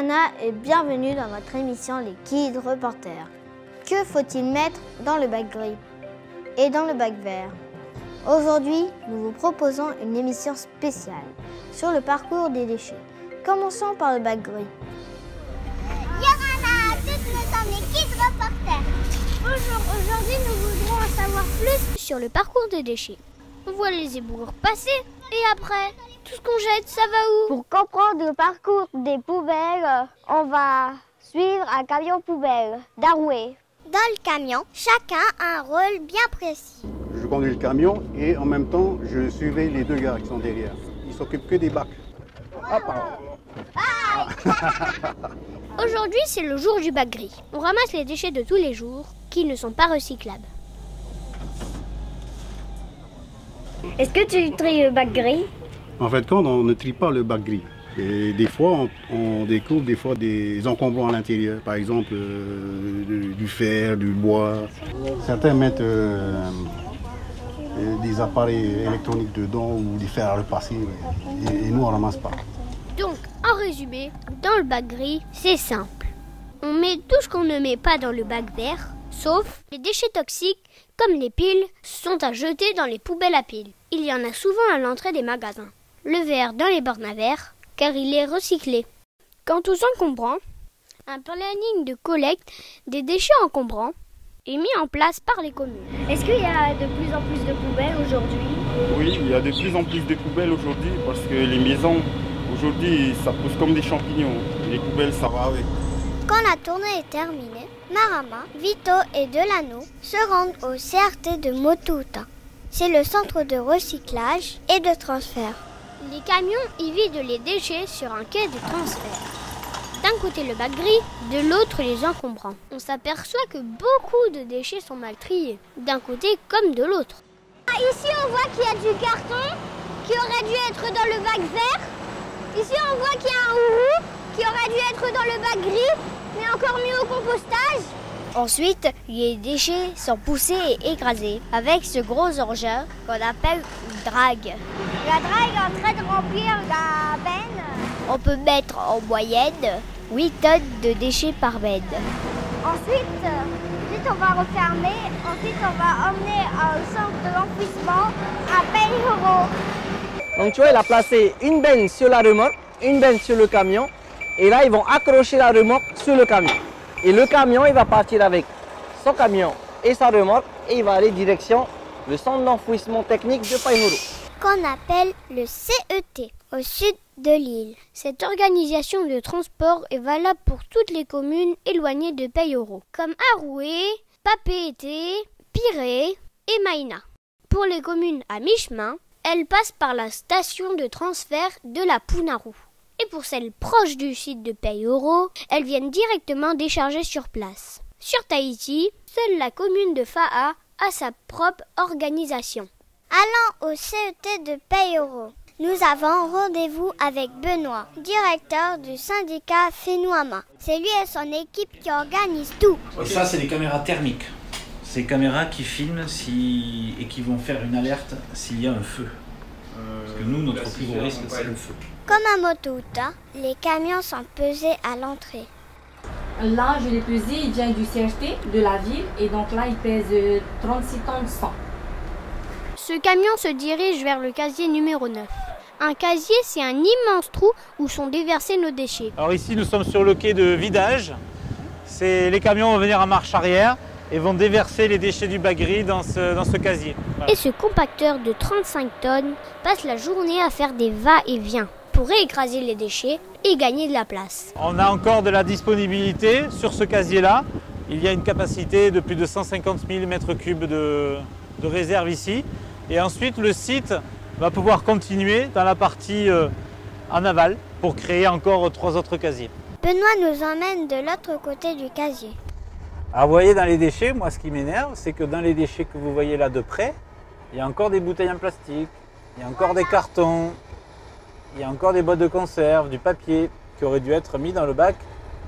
Johanna et bienvenue dans votre émission Les Kids Reporters. Que faut-il mettre dans le bac gris et dans le bac vert? Aujourd'hui, nous vous proposons une émission spéciale sur le parcours des déchets. Commençons par le bac gris. Johanna, tous nous sommes les Kids Reporters. Bonjour, aujourd'hui nous voudrons en savoir plus sur le parcours des déchets. On voit les éboueurs passer et après, tout ce qu'on jette, ça va où? Pour comprendre le parcours des poubelles, on va suivre un camion poubelle d'Arouet. Dans le camion, chacun a un rôle bien précis. Je conduis le camion et en même temps, je suivais les deux gars qui sont derrière. Ils s'occupent que des bacs. Ah, pardon. Aujourd'hui, c'est le jour du bac gris. On ramasse les déchets de tous les jours qui ne sont pas recyclables. Est-ce que tu tries le bac gris? En fait, quand on ne trie pas le bac gris, et des fois, on découvre des encombrants à l'intérieur, par exemple du fer, du bois. Certains mettent des appareils électroniques dedans ou des fers à repasser, et nous, on ne ramasse pas. Donc, en résumé, dans le bac gris, c'est simple. On met tout ce qu'on ne met pas dans le bac vert, sauf les déchets toxiques, comme les piles, sont à jeter dans les poubelles à piles. Il y en a souvent à l'entrée des magasins. Le verre dans les bornes à verre, car il est recyclé. Quant aux encombrants, un planning de collecte des déchets encombrants est mis en place par les communes. Est-ce qu'il y a de plus en plus de poubelles aujourd'hui? Oui, il y a de plus en plus de poubelles aujourd'hui parce que les maisons, aujourd'hui, ça pousse comme des champignons. Les poubelles, ça va avec. Quand la tournée est terminée, Marama, Vito et Delano se rendent au CRT de Motouta. C'est le centre de recyclage et de transfert. Les camions y vident les déchets sur un quai de transfert. D'un côté le bac gris, de l'autre les encombrants. On s'aperçoit que beaucoup de déchets sont mal triés, d'un côté comme de l'autre. Ici on voit qu'il y a du carton qui aurait dû être dans le bac vert. Ici on voit qu'il y a un roux qui aurait dû être dans le bac gris, mais encore mieux au compostage. Ensuite, les déchets sont poussés et écrasés avec ce gros engin qu'on appelle une drague. La drague est en train de remplir la benne. On peut mettre en moyenne 8 tonnes de déchets par benne. Ensuite on va refermer. Ensuite, on va emmener au centre de l'enfouissement à Payoro. Donc tu vois, il a placé une benne sur la remorque, une benne sur le camion. Et là, ils vont accrocher la remorque sur le camion. Et le camion, il va partir avec son camion et sa remorque. Et il va aller direction le centre d'enfouissement technique de Payoro. Qu'on appelle le CET, au sud de l'île. Cette organisation de transport est valable pour toutes les communes éloignées de Payoro, comme Arouet, Papeete, Pirée et Maïna. Pour les communes à mi-chemin, elles passent par la station de transfert de la Punaru. Et pour celles proches du site de Payoro, elles viennent directement décharger sur place. Sur Tahiti, seule la commune de Fa'a a sa propre organisation. Allant au CET de Payoro, nous avons rendez-vous avec Benoît, directeur du syndicat Fénouama. C'est lui et son équipe qui organisent tout. Et ça, c'est des caméras thermiques. Ces caméras qui filment et qui vont faire une alerte s'il y a un feu. Parce que nous, notre plus gros risque, c'est le feu. Comme à Motouta, les camions sont pesés à l'entrée. Là, je l'ai pesé, il vient du CRT de la ville et donc là, il pèse 36 tonnes 100. Ce camion se dirige vers le casier numéro 9. Un casier, c'est un immense trou où sont déversés nos déchets. Alors ici, nous sommes sur le quai de vidage. Les camions vont venir en marche arrière et vont déverser les déchets du bac gris dans ce casier. Voilà. Et ce compacteur de 35 tonnes passe la journée à faire des va-et-vient pour réécraser les déchets et gagner de la place. On a encore de la disponibilité sur ce casier-là. Il y a une capacité de plus de 150 000 m3 de réserve ici. Et ensuite, le site va pouvoir continuer dans la partie en aval pour créer encore 3 autres casiers. Benoît nous emmène de l'autre côté du casier. Alors vous voyez dans les déchets, moi ce qui m'énerve, c'est que dans les déchets que vous voyez là de près, il y a encore des bouteilles en plastique, il y a encore des cartons, il y a encore des boîtes de conserve, du papier qui aurait dû être mis dans le bac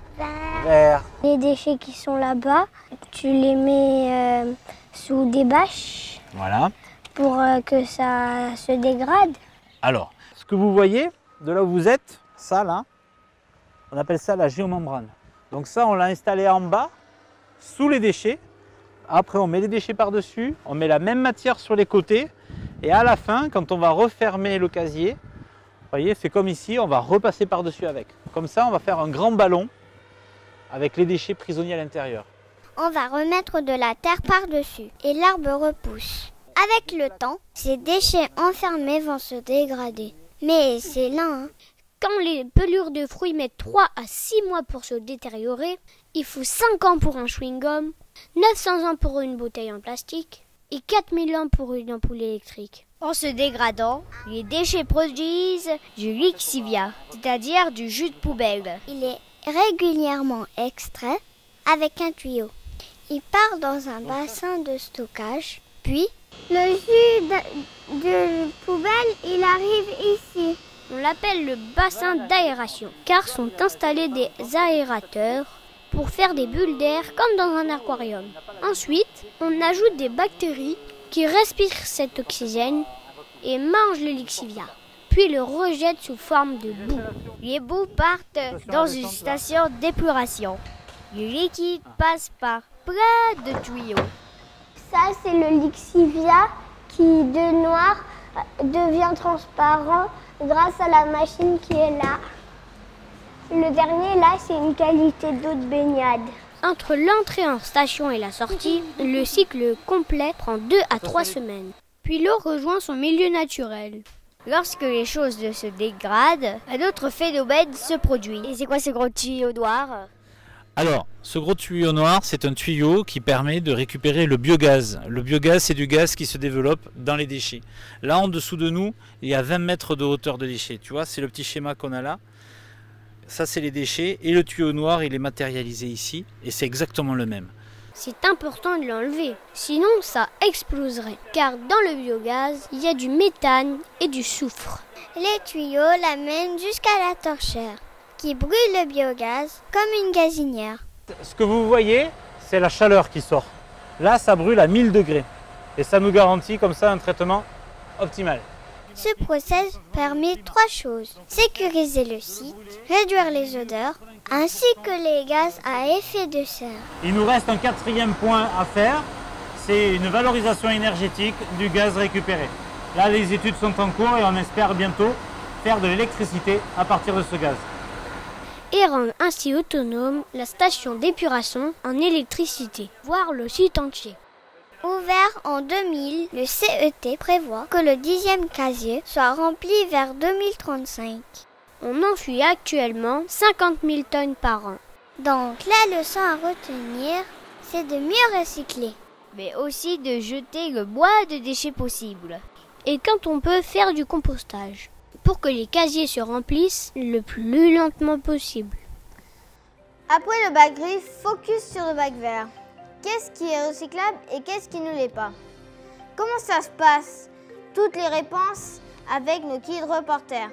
vert. Les déchets qui sont là-bas, tu les mets sous des bâches. Voilà. Pour que ça se dégrade. Alors, ce que vous voyez de là où vous êtes, ça là, On appelle ça la géomembrane. Donc ça, on l'a installé en bas, sous les déchets. Après, on met les déchets par-dessus, on met la même matière sur les côtés. Et à la fin, quand on va refermer le casier, vous voyez, c'est comme ici, on va repasser par-dessus avec. Comme ça, on va faire un grand ballon avec les déchets prisonniers à l'intérieur. On va remettre de la terre par-dessus et l'arbre repousse. Avec le temps, ces déchets enfermés vont se dégrader. Mais c'est lent, hein. Quand les pelures de fruits mettent 3 à 6 mois pour se détériorer, il faut 5 ans pour un chewing-gum, 900 ans pour une bouteille en plastique et 4000 ans pour une ampoule électrique. En se dégradant, les déchets produisent du lixivia, c'est-à-dire du jus de poubelle. Il est régulièrement extrait avec un tuyau. Il part dans un bassin de stockage, puis le jus de poubelle, il arrive ici. On l'appelle le bassin d'aération, car sont installés des aérateurs pour faire des bulles d'air comme dans un aquarium. Ensuite, on ajoute des bactéries qui respirent cet oxygène et mangent le lixivia, puis le rejettent sous forme de boue. Les boues partent dans une station d'épuration. Le liquide passe par plein de tuyaux. Ça, c'est le lixivia qui, de noir, devient transparent grâce à la machine qui est là. Le dernier, là, c'est une qualité d'eau de baignade. Entre l'entrée en station et la sortie, le cycle complet prend 2 à 3 semaines. Puis l'eau rejoint son milieu naturel. Lorsque les choses se dégradent, un autre phénomène se produit. Et c'est quoi ce gros tuyau noir ? Alors, ce gros tuyau noir, c'est un tuyau qui permet de récupérer le biogaz. Le biogaz, c'est du gaz qui se développe dans les déchets. Là, en dessous de nous, il y a 20 mètres de hauteur de déchets. Tu vois, c'est le petit schéma qu'on a là. Ça, c'est les déchets. Et le tuyau noir, il est matérialisé ici. Et c'est exactement le même. C'est important de l'enlever, sinon ça exploserait. Car dans le biogaz, il y a du méthane et du soufre. Les tuyaux l'amènent jusqu'à la torchère, qui brûle le biogaz comme une gazinière. Ce que vous voyez, c'est la chaleur qui sort. Là, ça brûle à 1000 degrés. Et ça nous garantit comme ça un traitement optimal. Ce process permet 3 choses. Sécuriser le site, réduire les odeurs, ainsi que les gaz à effet de serre. Il nous reste un 4e point à faire, c'est une valorisation énergétique du gaz récupéré. Là, les études sont en cours et on espère bientôt faire de l'électricité à partir de ce gaz. Et rendre ainsi autonome la station d'épuration en électricité, voire le site entier. Ouvert en 2000, le CET prévoit que le 10e casier soit rempli vers 2035. On enfuit actuellement 50 000 tonnes par an. Donc la leçon à retenir, c'est de mieux recycler. Mais aussi de jeter le moins de déchets possible. Et quand on peut faire du compostage, pour que les casiers se remplissent le plus lentement possible. Après le bac gris, focus sur le bac vert. Qu'est-ce qui est recyclable et qu'est-ce qui ne l'est pas? Comment ça se passe? Toutes les réponses avec nos Kids Reporters.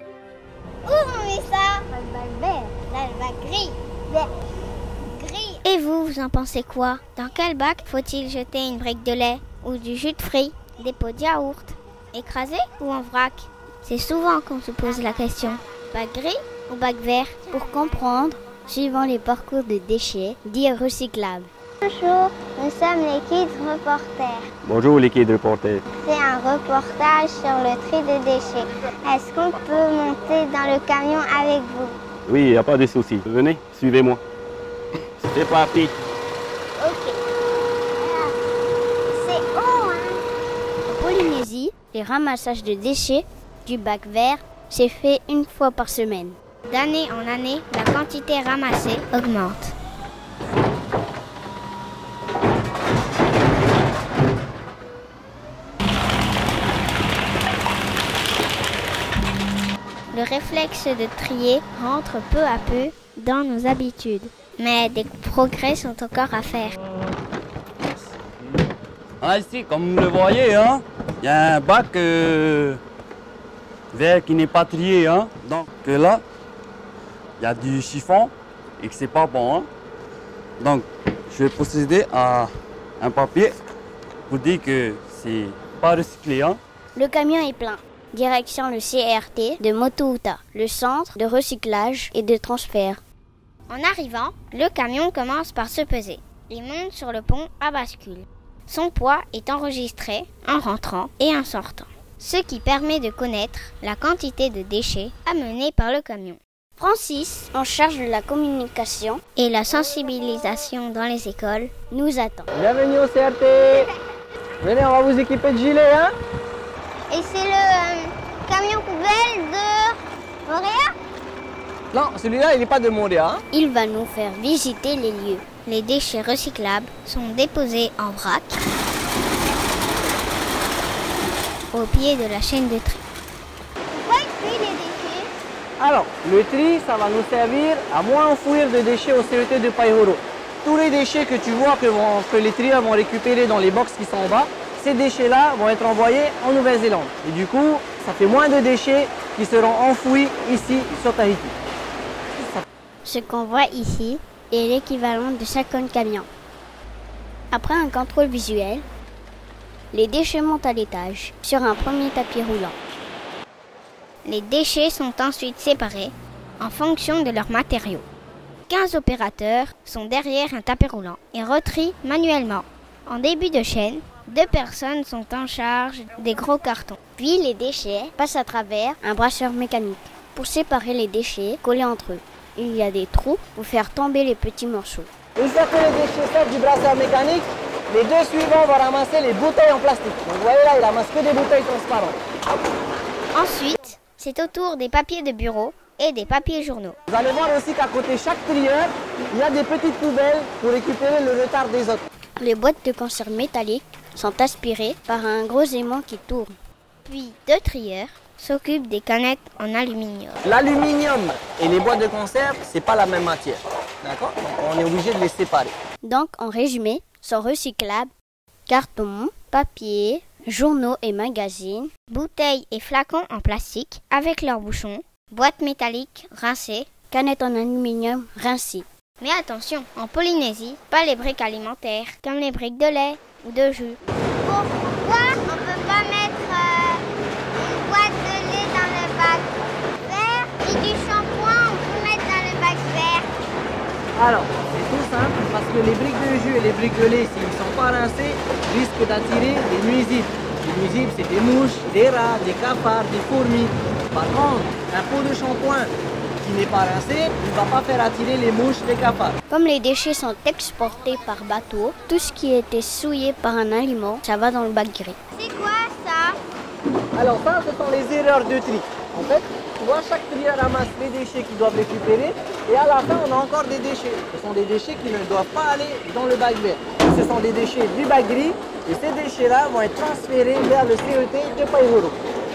Où on met ça? Dans le bac vert, dans le bac gris. Vert. Gris. Et vous en pensez quoi? Dans quel bac faut-il jeter une brique de lait ou du jus de fruits, des pots de yaourt? Écrasé ou en vrac? C'est souvent qu'on se pose la question. Bac gris ou bac vert? Pour comprendre, suivant les parcours de déchets dits recyclables. Bonjour, nous sommes les Kids Reporters. Bonjour les Kids Reporters. C'est un reportage sur le tri des déchets. Est-ce qu'on peut monter dans le camion avec vous? Oui, il n'y a pas de souci. Venez, suivez-moi. C'est parti. Ok. C'est haut, hein? En Polynésie, les ramassages de déchets du bac vert, c'est fait une fois par semaine. D'année en année, la quantité ramassée augmente. Le réflexe de trier rentre peu à peu dans nos habitudes. Mais des progrès sont encore à faire. Ah, ici, comme vous le voyez, hein, il y a un bac vert qui n'est pas trié. Hein. Donc là, il y a du chiffon et que c'est pas bon. Hein. Donc, je vais procéder à un papier pour dire que c'est pas recyclé. Hein. Le camion est plein. Direction le CRT de Motouta, le centre de recyclage et de transfert. En arrivant, le camion commence par se peser et monte sur le pont à bascule. Son poids est enregistré en rentrant et en sortant, ce qui permet de connaître la quantité de déchets amenés par le camion. Francis, en charge de la communication et la sensibilisation dans les écoles, nous attend. Bienvenue au CRT. Venez, on va vous équiper de gilets, hein? Et c'est le camion poubelle de Montréal? Non, celui-là, il n'est pas de Montréal. Hein? Il va nous faire visiter les lieux. Les déchets recyclables sont déposés en vrac au pied de la chaîne de tri. Pourquoi il trie les déchets? Alors, le tri, ça va nous servir à moins enfouir de déchets au CET de Païhoro. Tous les déchets que tu vois que les trieurs vont récupérer dans les box qui sont en bas, ces déchets-là vont être envoyés en Nouvelle-Zélande. Et du coup, ça fait moins de déchets qui seront enfouis ici sur Tahiti. Ce qu'on voit ici est l'équivalent de 50 camions. Après un contrôle visuel, les déchets montent à l'étage sur un premier tapis roulant. Les déchets sont ensuite séparés en fonction de leurs matériaux. 15 opérateurs sont derrière un tapis roulant et retrient manuellement. En début de chaîne, 2 personnes sont en charge des gros cartons. Puis les déchets passent à travers un brasseur mécanique pour séparer les déchets collés entre eux. Il y a des trous pour faire tomber les petits morceaux. Une fois que les déchets sortent du brasseur mécanique, les 2 suivants vont ramasser les bouteilles en plastique. Donc vous voyez là, ils ramassent que des bouteilles transparentes. Ensuite, c'est au tour des papiers de bureau et des papiers journaux. Vous allez voir aussi qu'à côté chaque trieur, il y a des petites poubelles pour récupérer le retard des autres. Les boîtes de conserve métalliques sont aspirées par un gros aimant qui tourne. Puis 2 trieurs s'occupent des canettes en aluminium. L'aluminium et les boîtes de conserve, c'est pas la même matière. D'accord? Donc on est obligé de les séparer. Donc en résumé, sont recyclables carton, papier, journaux et magazines, bouteilles et flacons en plastique avec leurs bouchons, boîtes métalliques rincées, canettes en aluminium rincées. Mais attention, en Polynésie, pas les briques alimentaires, comme les briques de lait ou de jus. Pourquoi on ne peut pas mettre une boîte de lait dans le bac vert et du shampoing on peut mettre dans le bac vert? Alors, c'est tout simple, parce que les briques de jus et les briques de lait, s'ils ne sont pas rincés, risquent d'attirer des nuisibles. Les nuisibles, c'est des mouches, des rats, des cafards, des fourmis. Par contre, un pot de shampoing qui n'est pas rincé, il ne va pas faire attirer les mouches, les cafards. Comme les déchets sont exportés par bateau, tout ce qui a été souillé par un aliment, ça va dans le bac gris. C'est quoi ça? Alors ça, ce sont les erreurs de tri. En fait, tu vois, chaque trieur ramasse les déchets qu'ils doivent récupérer et à la fin, on a encore des déchets. Ce sont des déchets qui ne doivent pas aller dans le bac vert. Ce sont des déchets du bac gris et ces déchets-là vont être transférés vers le CET de Païhoro.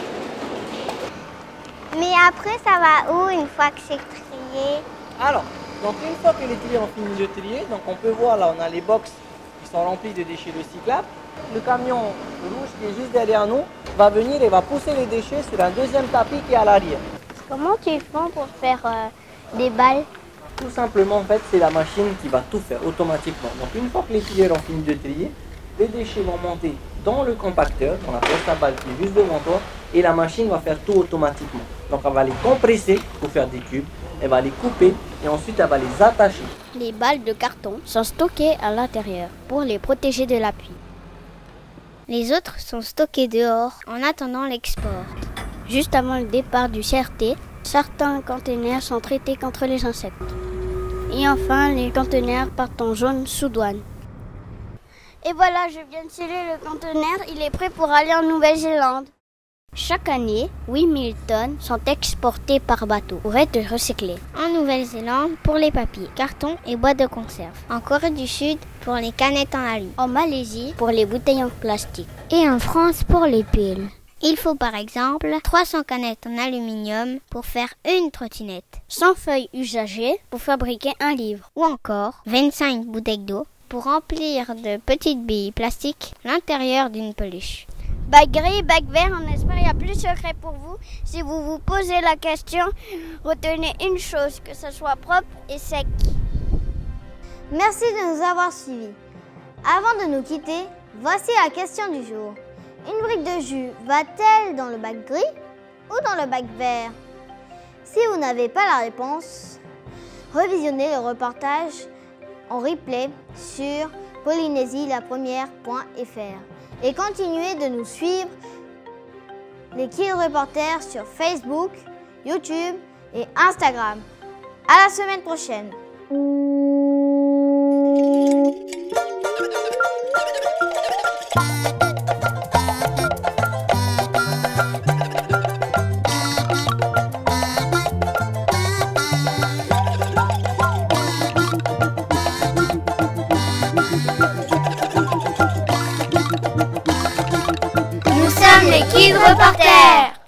Mais après, ça va où une fois que c'est trié? Alors, donc une fois que les trieurs ont fini de trier, donc on peut voir là, on a les box qui sont remplis de déchets recyclables. Le camion rouge qui est juste derrière nous va venir et va pousser les déchets sur un deuxième tapis qui est à l'arrière. Comment tu fais pour faire des balles? Tout simplement, en fait, c'est la machine qui va tout faire automatiquement. Donc une fois que les trieurs ont fini de trier, les déchets vont monter dans le compacteur, on appelle ça balle qui est juste devant toi, et la machine va faire tout automatiquement. Donc elle va les compresser pour faire des cubes, elle va les couper et ensuite elle va les attacher. Les balles de carton sont stockées à l'intérieur pour les protéger de la pluie. Les autres sont stockés dehors en attendant l'export. Juste avant le départ du CRT, certains conteneurs sont traités contre les insectes. Et enfin, les conteneurs partent en jaune sous douane. Et voilà, je viens de sceller le conteneur, il est prêt pour aller en Nouvelle-Zélande. Chaque année, 8000 tonnes sont exportées par bateau pour être recyclées. En Nouvelle-Zélande pour les papiers, cartons et boîtes de conserve. En Corée du Sud pour les canettes en alu. En Malaisie pour les bouteilles en plastique. Et en France pour les piles. Il faut par exemple 300 canettes en aluminium pour faire une trottinette. 100 feuilles usagées pour fabriquer un livre. Ou encore 25 bouteilles d'eau pour remplir de petites billes plastiques l'intérieur d'une peluche. Bac gris, bac vert, on espère qu'il y a plus de secret pour vous. Si vous vous posez la question, retenez une chose, que ce soit propre et sec. Merci de nous avoir suivis. Avant de nous quitter, voici la question du jour. Une brique de jus va-t-elle dans le bac gris ou dans le bac vert? Si vous n'avez pas la réponse, revisionnez le reportage en replay sur polynésielapremière.fr et continuez de nous suivre, les Kids Reporters, sur Facebook, YouTube et Instagram. À la semaine prochaine. Nous sommes les Kids Reporters.